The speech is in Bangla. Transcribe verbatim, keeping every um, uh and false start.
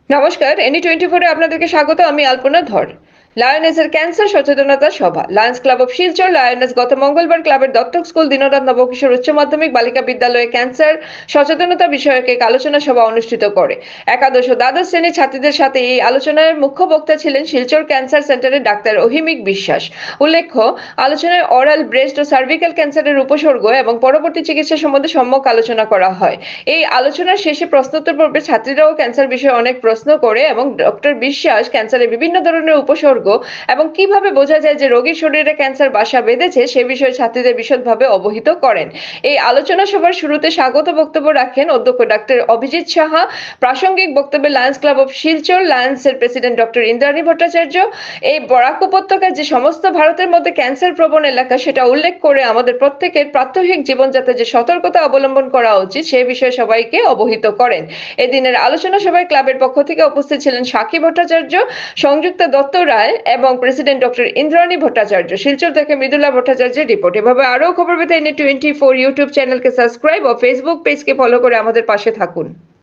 নমস্কার, এনি টোয়েন্টি ফোরে আপনাদেরকে স্বাগত। আমি আলপনা ধর। লায়নেসের ক্যান্সার সচেতনতা সভা। Lions club of Silchar lioness গত মঙ্গলবার ক্লাবের দত্তক স্কুল দীননাথ নবকিশোর উচ্চ মাধ্যমিক বালিকা বিদ্যালয়ে ক্যান্সার সচেতনতা বিষয়ক এক আলোচনা সভা অনুষ্ঠিত করে। একাদশ ও দ্বাদশ শ্রেণীর ছাত্রীদের সাথে এই আলোচনায় মুখ্য বক্তা ছিলেন শিলচর ক্যান্সার সেন্টারের ডাক্তার অহিমিক বিশ্বাস। উল্লেখ্য, আলোচনায় অরাল, ব্রেস্ট ও সার্ভিক্যাল ক্যান্সারের উপসর্গ এবং পরবর্তী চিকিৎসা সম্বন্ধে সম্যক আলোচনা করা হয়। এই আলোচনার শেষে প্রশ্নোত্তর পর্বে ছাত্রীরাও ক্যান্সার বিষয়ে অনেক প্রশ্ন করে এবং ডক্টর বিশ্বাস ক্যান্সারের বিভিন্ন ধরনের উপসর্গ এবং কিভাবে বোঝা যায় যে রোগীর শরীরে ক্যান্সার বাসা বেঁধেছে সে বিষয়ে ছাত্রীদের বিশদভাবে অবহিত করেন। এই আলোচনা সভার শুরুতে স্বাগত বক্তব্য রাখেন অধ্যক্ষ ডাক্তার অভিজিৎ সাহা। প্রাসঙ্গিক বক্তব্যে লায়ন্স ক্লাব অফ শিলচর লায়ন্সের প্রেসিডেন্ট ডক্টর ইন্দ্রাণী ভট্টাচার্য এই বরাক উপত্যকায় যে সমস্ত ভারতের মধ্যে ক্যান্সার প্রবণ এলাকা সেটা উল্লেখ করে আমাদের প্রত্যেকের প্রাত্যহিক জীবনযাত্রায় যে সতর্কতা অবলম্বন করা উচিত সে বিষয়ে সবাইকে অবহিত করেন। এদিনের আলোচনা সভায় ক্লাবের পক্ষ থেকে উপস্থিত ছিলেন সাক্ষী ভট্টাচার্য, সংযুক্তা দত্ত রায় এবং প্রেসিডেন্ট ডক্টর ইন্দ্রাণী ভট্টাচার্য। শিলচর থেকে মৃদুলা ভট্টাচার্যের রিপোর্ট। এভাবে আরো খবর পেতে এনি টোয়েন্টি ফোর ইউটিউব চ্যানেলকে সাবস্ক্রাইব ও ফেসবুক পেজকে ফলো করে আমাদের পাশে থাকুন।